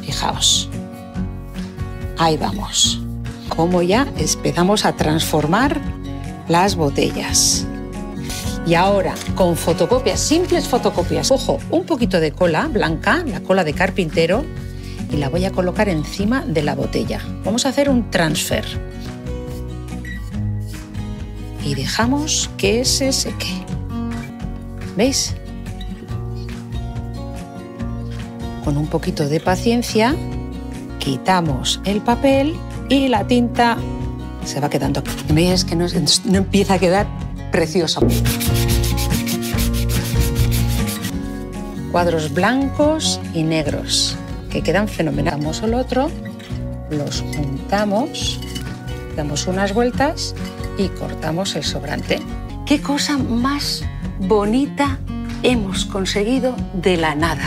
Fijaos. Ahí vamos. Cómo ya empezamos a transformar las botellas. Y ahora, con fotocopias, simples fotocopias, cojo un poquito de cola blanca, la cola de carpintero, y la voy a colocar encima de la botella. Vamos a hacer un transfer. Y dejamos que se seque. ¿Veis? Con un poquito de paciencia, quitamos el papel y la tinta se va quedando aquí. ¿Veis que no empieza a quedar precioso? Cuadros blancos y negros que quedan fenomenales. Damos el otro, los juntamos, damos unas vueltas y cortamos el sobrante. ¡Qué cosa más bonita hemos conseguido de la nada!